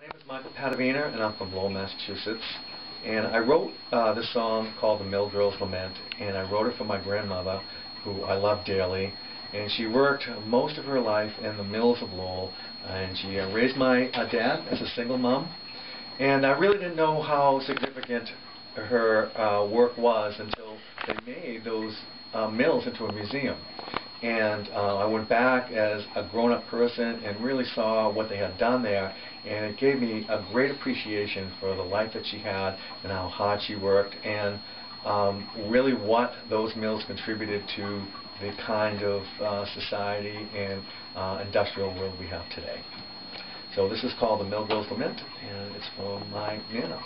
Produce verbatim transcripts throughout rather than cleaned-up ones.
My name is Michael Padavina, and I'm from Lowell, Massachusetts. And I wrote uh, this song called The Mill Girl's Lament, and I wrote it for my grandmother, who I love dearly. And she worked most of her life in the mills of Lowell, and she uh, raised my uh, dad as a single mom. And I really didn't know how significant her uh, work was until they made those uh, mills into a museum. And uh, I went back as a grown-up person and really saw what they had done there, and it gave me a great appreciation for the life that she had and how hard she worked, and um, really what those mills contributed to the kind of uh, society and uh, industrial world we have today. So this is called The Mill Girl's Lament, and it's from my Nana.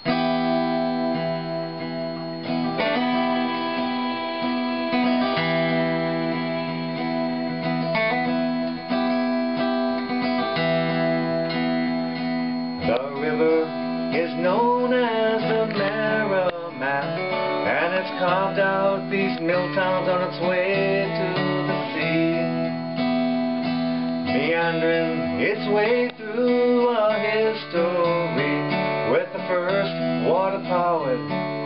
Is known as the Merrimack, and it's carved out these mill towns on its way to the sea, meandering its way through our history with the first water-powered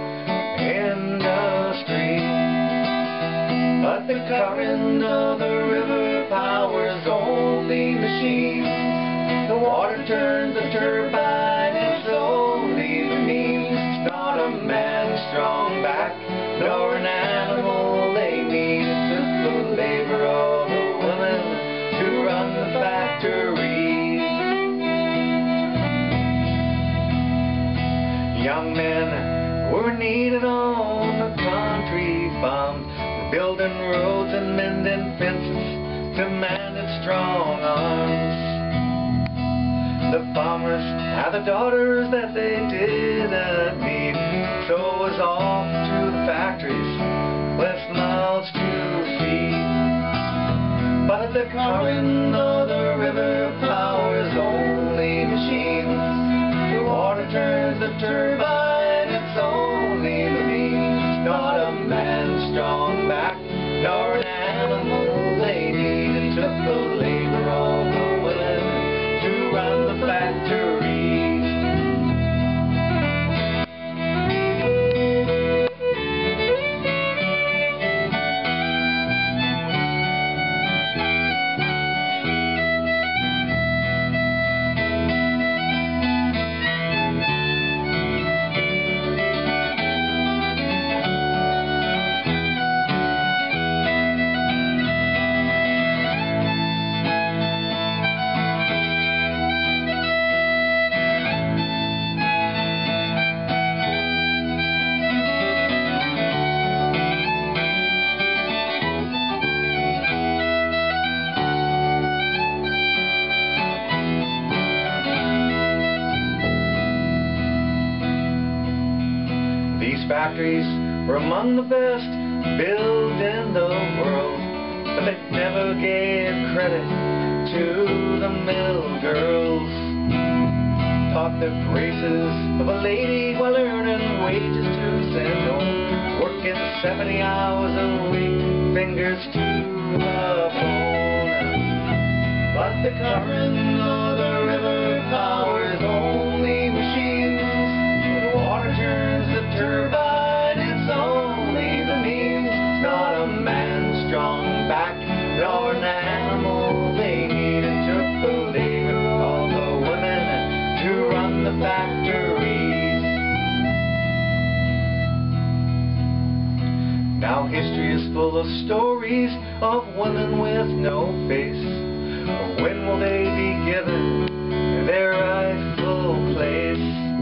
industry. But the current of the river powers only machines. The water turns the turbine, it's only the means. Not a man's strong back, nor an animal they need. It's just the labor of the women to run the factories. Young men were needed on the country farms, building roads and mending fences, demanded strong arms. The farmers had the daughters that they didn't need, so it was off to the factories, less mouths to feed. But the current of the river powers only machines. The water turns the turbine, it's only the means. Not a man's strong back, nor an animal they need. It took the labor of the women to run the factories. These factories were among the best built in the world, but they never gave credit to the mill girls. Taught the graces of a lady while earning wages to send home, working seventy hours a week, fingers to the bone. But the current of the river powers only machines. The water turns the turbine, it's only the means. Not a man's strong back, nor an animal they need. It took the labor of the women to run the factories. Now history is full of stories of women with no face. When will they be given their rightful place?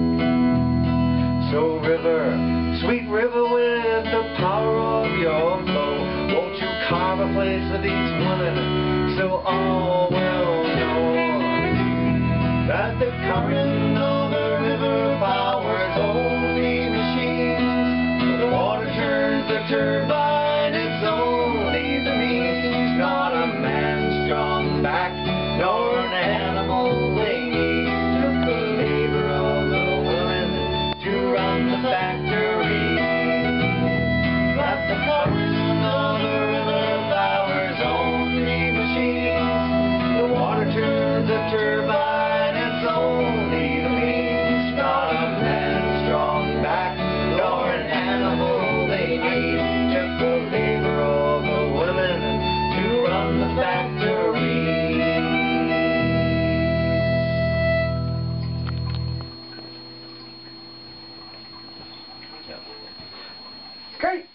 So river, sweet river with the power of your flow, won't you carve a place for these women so all will know that the current of the river powers only machines. The water turns the turbine, it's only the means. Not a man's strong back, nor an animal they need. Took the labor of the women to run the factory. But the current of the river powers only machines. The water turns the turbine, it's only Great.